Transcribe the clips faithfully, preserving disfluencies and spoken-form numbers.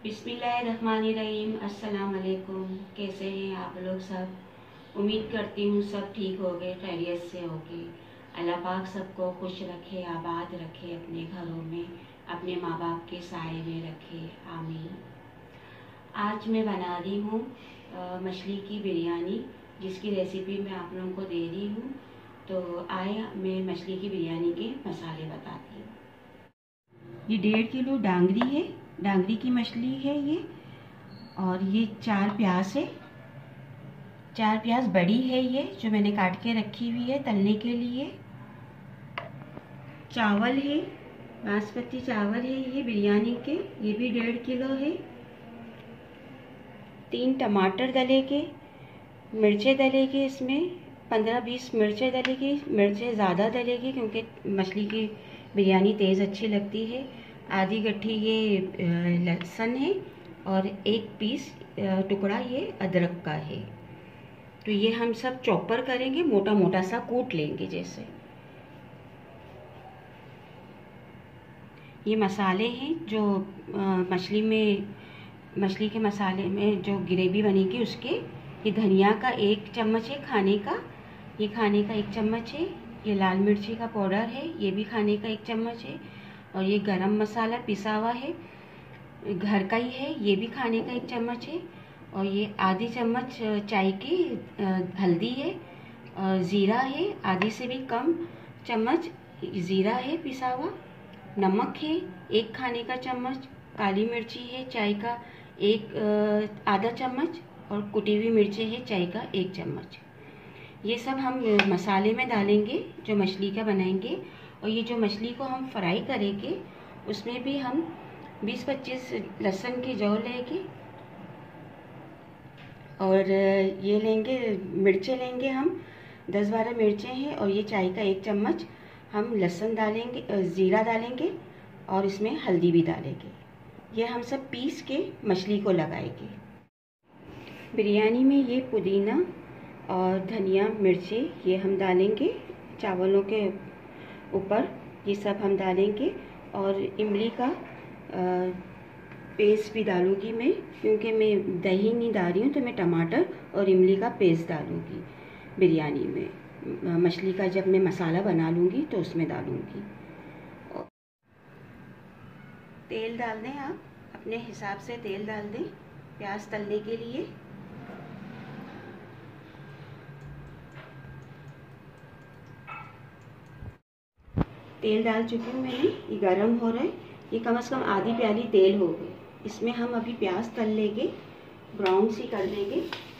बिस्मिल्लाहिर्रहमानिर्रहीम। अस्सलाम वालेकुम। कैसे हैं आप लोग सब? उम्मीद करती हूँ सब ठीक हो गए, खैरियत से हो गए। अल्लाह पाक सबको खुश रखे, आबाद रखे, अपने घरों में अपने माँ बाप के साए में रखे, आमीन। आज मैं बना रही हूँ मछली की बिरयानी, जिसकी रेसिपी मैं आप लोगों को दे रही हूँ। तो आए मैं मछली की बिरयानी के मसाले बताती हूँ। ये डेढ़ किलो डांगरी है, डांगरी की मछली है ये। और ये चार प्याज है, चार प्याज बड़ी है ये, जो मैंने काट के रखी हुई है तलने के लिए। चावल है, बासमती चावल है ये बिरयानी के, ये भी डेढ़ किलो है। तीन टमाटर डलेंगे, मिर्चें डलेगी, इसमें पंद्रह बीस मिर्चें डलेगी। मिर्चें ज़्यादा डलेगी क्योंकि मछली की बिरयानी तेज़ अच्छी लगती है। आधी गट्ठी ये लहसुन है और एक पीस टुकड़ा ये अदरक का है। तो ये हम सब चॉपर करेंगे, मोटा मोटा सा कूट लेंगे जैसे। ये मसाले हैं जो मछली में मछली के मसाले में जो ग्रेवी बनेगी उसके। ये धनिया का एक चम्मच है खाने का, ये खाने का एक चम्मच है। ये लाल मिर्ची का पाउडर है, ये भी खाने का एक चम्मच है। और ये गरम मसाला पिसा हुआ है, घर का ही है, ये भी खाने का एक चम्मच है। और ये आधी चम्मच चाय की हल्दी है। ज़ीरा है, आधी से भी कम चम्मच ज़ीरा है पिसा हुआ। नमक है एक खाने का चम्मच। काली मिर्ची है चाय का एक आधा चम्मच। और कुटी हुई मिर्ची है चाय का एक चम्मच। ये सब हम मसाले में डालेंगे जो मछली का बनाएंगे। और ये जो मछली को हम फ्राई करेंगे उसमें भी हम बीस पच्चीस लहसुन के जौ लेंगे। और ये लेंगे मिर्चें लेंगे हम, दस बारह मिर्चें हैं। और ये चाय का एक चम्मच हम लहसुन डालेंगे, ज़ीरा डालेंगे और इसमें हल्दी भी डालेंगे। ये हम सब पीस के मछली को लगाएंगे। बिरयानी में ये पुदीना और धनिया मिर्ची ये हम डालेंगे चावलों के ऊपर, ये सब हम डालेंगे। और इमली का आ, पेस्ट भी डालूंगी मैं, क्योंकि मैं दही नहीं डाल रही हूँ तो मैं टमाटर और इमली का पेस्ट डालूंगी बिरयानी में। मछली का जब मैं मसाला बना लूँगी तो उसमें डालूँगी। तेल डाल दें, आप अपने हिसाब से तेल डाल दें प्याज तलने के लिए। तेल डाल चुकी हूँ मैंने, ये गरम हो रहा है। ये कम से कम आधी प्याली तेल हो गई। इसमें हम अभी प्याज तल लेंगे, ब्राउन सी कर लेंगे।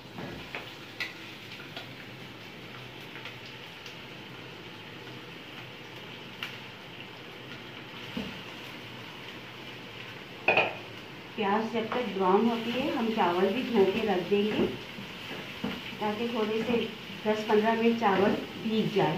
प्याज जब तक ब्राउन होती है हम चावल भी धो के रख देंगे, ताकि थोड़े से दस पंद्रह मिनट चावल भीग जाए।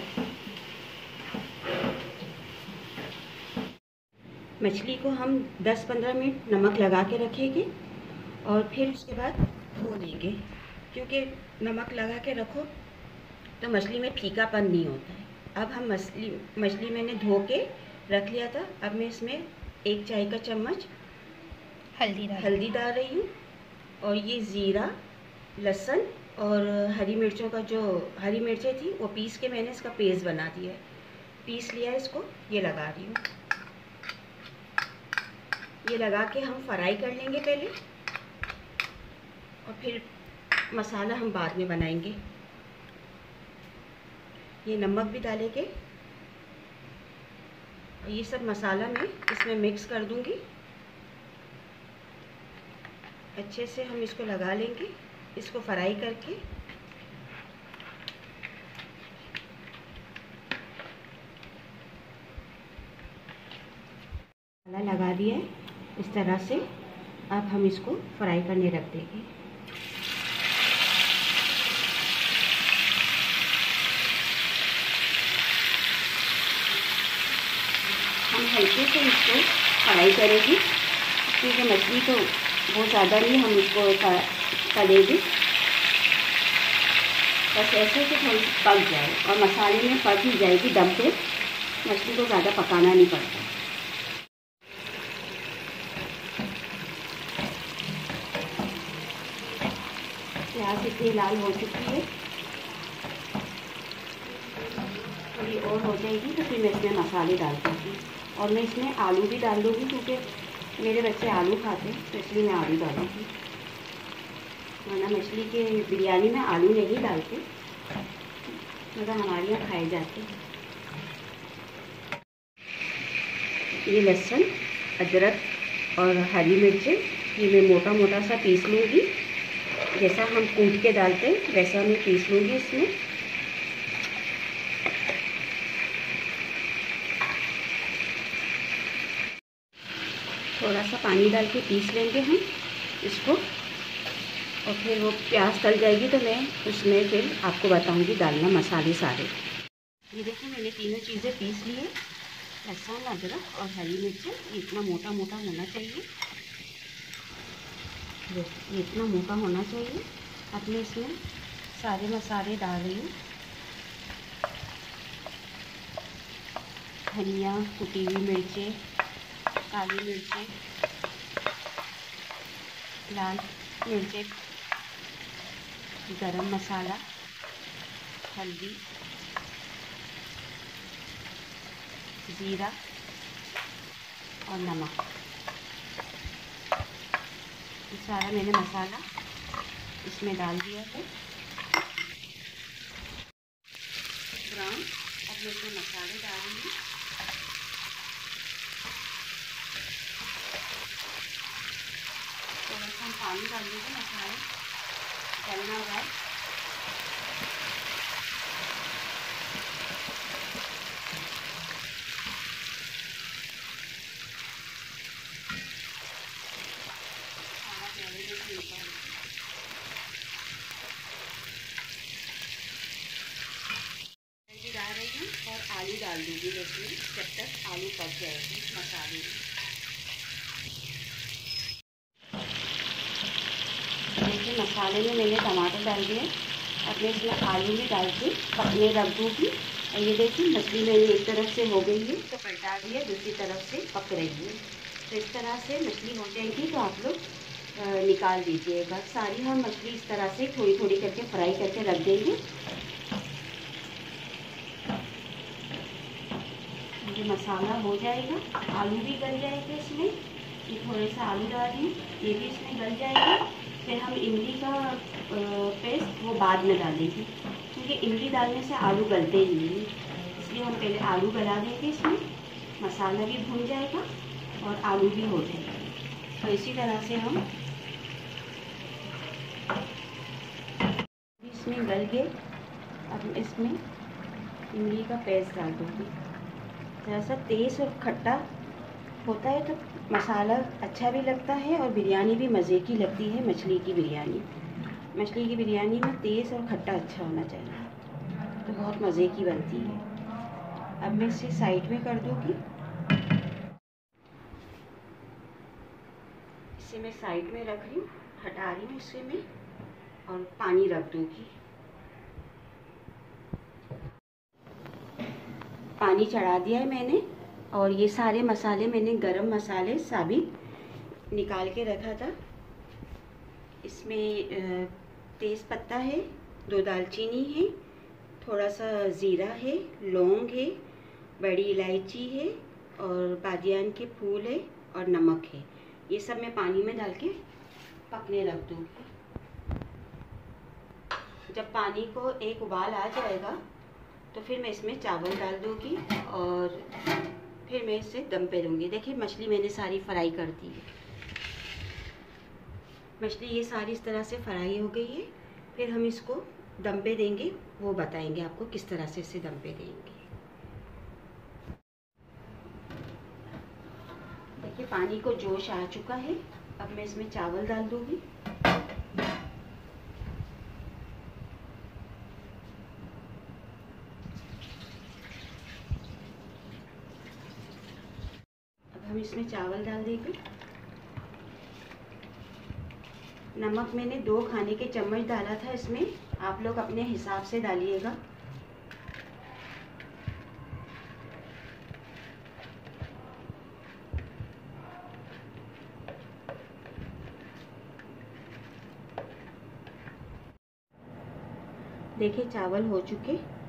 मछली को हम दस पंद्रह मिनट नमक लगा के रखेंगे और फिर उसके बाद धो लेंगे, क्योंकि नमक लगा के रखो तो मछली में फीकापन नहीं होता है। अब हम मछली मछली मैंने धो के रख लिया था। अब मैं इसमें एक चाय का चम्मच हल्दी डाल हल्दी डाल रही हूँ। और ये ज़ीरा, लहसुन और हरी मिर्चों का जो हरी मिर्चें थी वो पीस के मैंने इसका पेस्ट बना दिया है, पीस लिया है इसको, ये लगा रही हूँ। ये लगा के हम फ्राई कर लेंगे पहले, और फिर मसाला हम बाद में बनाएंगे। ये नमक भी डालेंगे और ये सब मसाला मैं इसमें मिक्स कर दूंगी। अच्छे से हम इसको लगा लेंगे, इसको फ्राई करके। मसाला लगा दिया है इस तरह से। अब हम इसको फ्राई करने रख देंगे। हम हल्के से इसको फ्राई करेंगे, क्योंकि मछली तो बहुत ज़्यादा नहीं हम इसको तलेंगे। बस ऐसे से थोड़ी पक जाए और मसाले में पक ही जाएगी दम पे। मछली को ज़्यादा पकाना नहीं पड़ता। प्याज इतनी लाल हो चुकी है, थोड़ी और हो जाएगी तो फिर मैं इसमें मसाले डाल दूँगी। और मैं इसमें आलू भी डाल दूँगी क्योंकि मेरे बच्चे आलू खाते हैं, तो इसलिए मैं आलू डालूँगी, वरना मछली के बिरयानी में आलू नहीं डालते, मतलब हमारे यहाँ खाए जाते हैं। ये लहसुन, अदरक और हरी मिर्चें ये मैं मोटा मोटा सा पीस लूँगी, जैसा हम कूट के डालते हैं वैसा मैं पीस लूँगी। इसमें थोड़ा सा पानी डाल के पीस लेंगे हम इसको, और फिर वो प्याज तल जाएगी तो मैं उसमें फिर आपको बताऊंगी डालना मसाले सारे। ये देखिए मैंने तीनों चीज़ें पीस ली है, लहसुन, अदरक और हरी मिर्च। ये इतना मोटा मोटा होना चाहिए, ये इतना मोटा होना चाहिए। अब मैं इसमें सारे मसाले डाल रही हूँ, धनिया, कुटी हुई मिर्चें, काली मिर्चें, लाल मिर्चें, गरम मसाला, हल्दी, ज़ीरा और नमक। ये सारा मैंने मसाला इसमें डाल दिया है। ब्राउन, अब मैं इसमें मसाले डाल रही हूँ। थोड़ा सा हम पानी डाल देंगे, मसाले गलना हुआ है। डाल रही हूँ और आलू डाल दूँगी इसमें, जब तक आलू पक जाएगी मसाले में। देखिए मसाले में मैंने टमाटर डाल दिए, अब मैं इसमें आलू भी डाल के पकने रख दूँगी। और ये देखिए मछली मेरी एक तरफ से हो गई है तो पलटा दिया, दूसरी तरफ से पक रही है। तो इस तरह से मछली हो जाएगी तो आप लोग निकाल दीजिएगा। सारी हम मछली इस तरह से थोड़ी थोड़ी करके फ्राई करके रख देंगे। ये मसाला हो जाएगा, आलू भी गल जाएगा इसमें। ये थोड़े सा आलू डाल दी, ये भी इसमें गल जाएगा। फिर हम इमली का पेस्ट वो बाद में डालेंगे, क्योंकि इमली डालने से आलू गलते ही नहीं, इसलिए हम पहले आलू गला देंगे इसमें। मसाला भी भून जाएगा और आलू भी हो जाएगा। तो इसी तरह से हम इसमें गल गए। अब इसमें इमली का पेस्ट डाल दूँगी। थोड़ा सा तेज़ और खट्टा होता है तो मसाला अच्छा भी लगता है और बिरयानी भी मज़े की लगती है। मछली की बिरयानी मछली की बिरयानी में तेज़ और खट्टा अच्छा होना चाहिए, तो बहुत मज़े की बनती है। अब मैं इसे साइड में कर दूँगी, इसे मैं साइड में रख रही हूँ, हटा रही हूँ इसे मैं, और पानी रख दूँगी। पानी चढ़ा दिया है मैंने, और ये सारे मसाले मैंने गरम मसाले साबित निकाल के रखा था। इसमें तेज़ पत्ता है, दो दालचीनी है, थोड़ा सा ज़ीरा है, लौंग है, बड़ी इलायची है और बादियान के फूल है और नमक है। ये सब मैं पानी में डाल के पकने रख दूँगी। जब पानी को एक उबाल आ जाएगा तो फिर मैं इसमें चावल डाल दूँगी और फिर मैं इसे दम पे दूँगी। देखिए मछली मैंने सारी फ्राई कर दी है, मछली ये सारी इस तरह से फ्राई हो गई है। फिर हम इसको दम पे देंगे, वो बताएंगे आपको किस तरह से इसे दम पे देंगे। देखिए पानी को जोश आ चुका है, अब मैं इसमें चावल डाल दूँगी। हम इसमें चावल डाल देंगे। नमक मैंने दो खाने के चम्मच डाला था इसमें, आप लोग अपने हिसाब से डालिएगा। देखिए चावल हो चुके,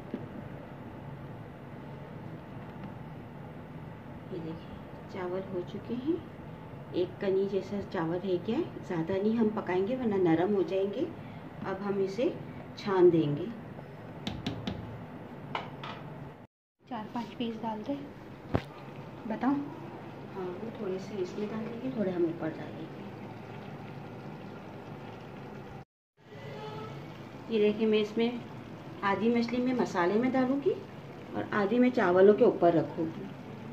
ये देखिए चावल हो चुके हैं। एक कनी जैसा चावल है क्या, ज़्यादा नहीं हम पकाएंगे वरना नरम हो जाएंगे। अब हम इसे छान देंगे। चार पांच पीस डाल दे, बताओ। हाँ, वो थोड़े से इसमें डाल देंगे, थोड़े हम ऊपर डालेंगे। ये देखिए मैं इसमें आधी मछली में मसाले में डालूंगी और आधी मैं चावलों के ऊपर रखूंगी।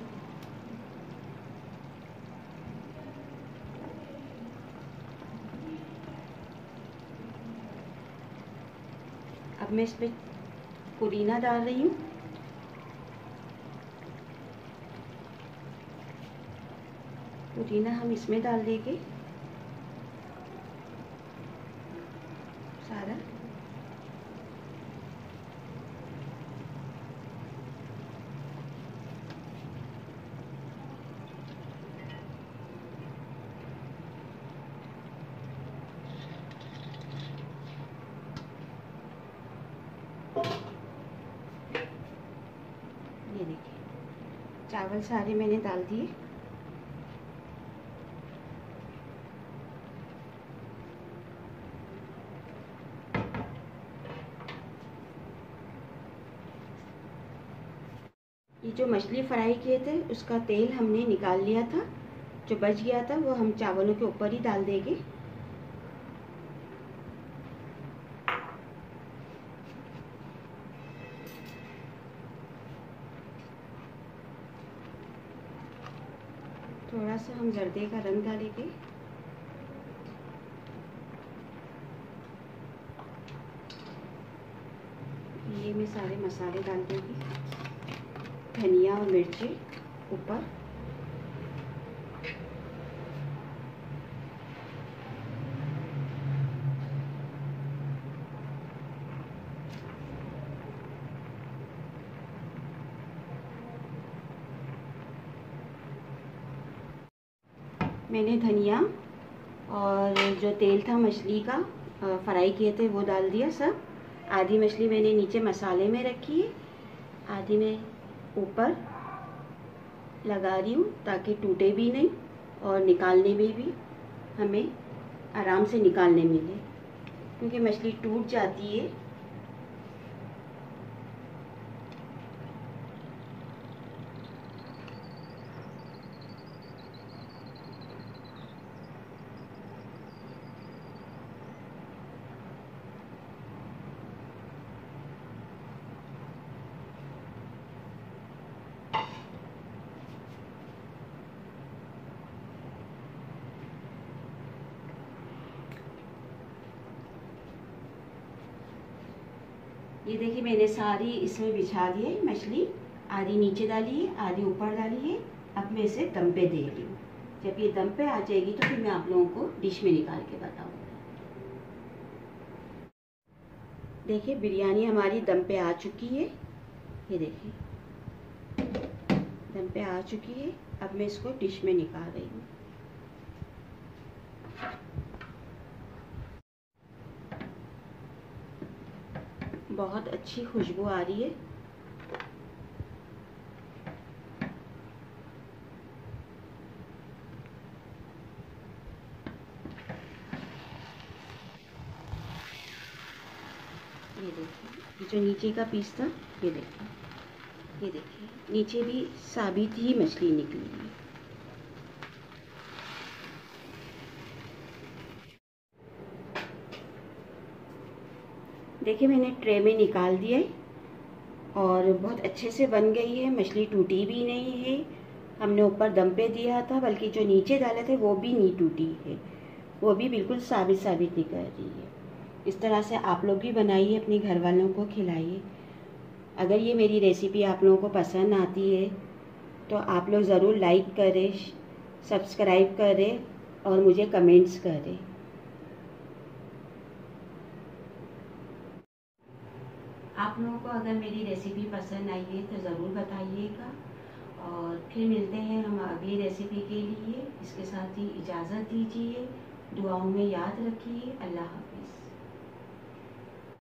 अब मैं इसमें पुदीना डाल रही हूँ। पुदीना हम इसमें डाल देंगे सारा। ये देखिए चावल सारे मैंने डाल दिए। ये जो मछली फ्राई किए थे उसका तेल हमने निकाल लिया था, जो बच गया था वो हम चावलों के ऊपर ही डाल देंगे। थोड़ा सा हम जर्दे का रंग डालेंगे। ये मैं सारे मसाले डाल दूँगी, धनिया और मिर्ची ऊपर। मैंने धनिया और जो तेल था मछली का फ्राई किए थे वो डाल दिया सब। आधी मछली मैंने नीचे मसाले में रखी है, आधी मैं ऊपर लगा रही हूँ ताकि टूटे भी नहीं और निकालने में भी हमें आराम से निकालने मिले, क्योंकि मछली टूट जाती है। ये देखिए मैंने सारी इसमें बिछा दी है मछली, आधी नीचे डाली है आधी ऊपर डाली है। अब मैं इसे दम पे दे रही हूँ। जब ये दम पे आ जाएगी तो फिर मैं आप लोगों को डिश में निकाल के बताऊँगी। देखिए बिरयानी हमारी दम पे आ चुकी है, ये देखिए दम पे आ चुकी है। अब मैं इसको डिश में निकाल रही हूँ। बहुत अच्छी खुशबू आ रही है। ये देखिए ये जो नीचे का पीस था, ये देखिए ये देखिए नीचे भी साबित ही मछली निकली है। देखिए मैंने ट्रे में निकाल दिया है और बहुत अच्छे से बन गई है। मछली टूटी भी नहीं है, हमने ऊपर दम पे दिया था, बल्कि जो नीचे डाले थे वो भी नहीं टूटी है, वो भी बिल्कुल साबित साबित निकल रही है। इस तरह से आप लोग भी बनाइए, अपने घर वालों को खिलाइए। अगर ये मेरी रेसिपी आप लोगों को पसंद आती है तो आप लोग ज़रूर लाइक करें, सब्सक्राइब करें और मुझे कमेंट्स करें। आप लोगों को अगर मेरी रेसिपी पसंद आई है तो ज़रूर बताइएगा और फिर मिलते हैं हम अगली रेसिपी के लिए। इसके साथ ही इजाज़त दीजिए, दुआओं में याद रखिए। अल्लाह हाफ़िज़।